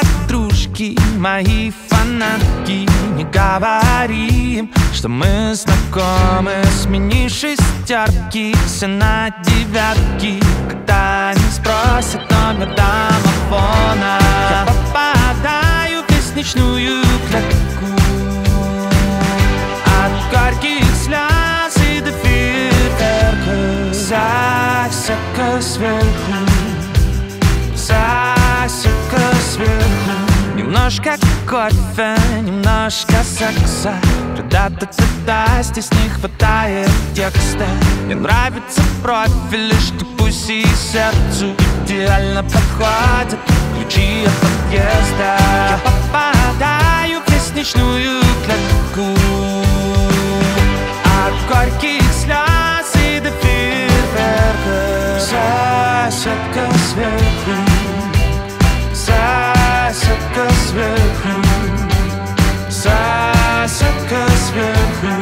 подружки, мои фанатки, не говорим, что мы знакомы. Смени шестерки все на девятки, когда они спросят номер домофона. Я попадаю в лестничную клетку, от горьких слез и до фейерверка. Засека сверху, засека сверху. Немножко кофе, немножко секса. Туда-туда, здесь не хватает текста. Мне нравится профиль, что пусть и сердцу идеально подходят ключи от подъезда. Я попадаю в лестничную клетку, от горьких слез и до фейерверка. Соседка сверху, соседка сверху, соседка сверху,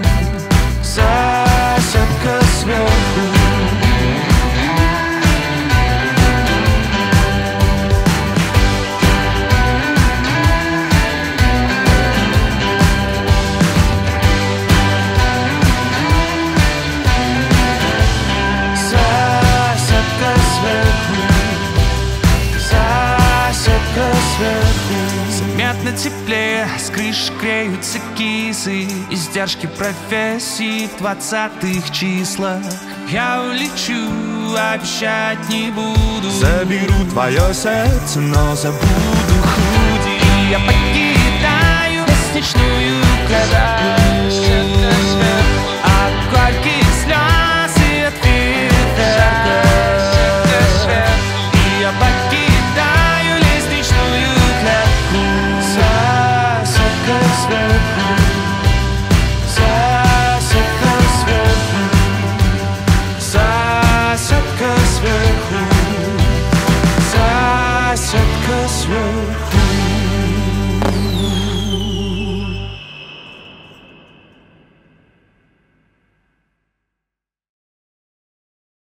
соседка сверху. Заметно теплее, с крыши греются кисы. Издержки профессии в 20-х числах. Я улечу, обещать не буду. Заберу твое сердце, но забуду худи. И я покидаю лестничную клетку, от горьких слез и от фейерверка. И я покидаю лестничную клетку. Соседка сверху, соседка сверху, соседка сверху, соседка сверху.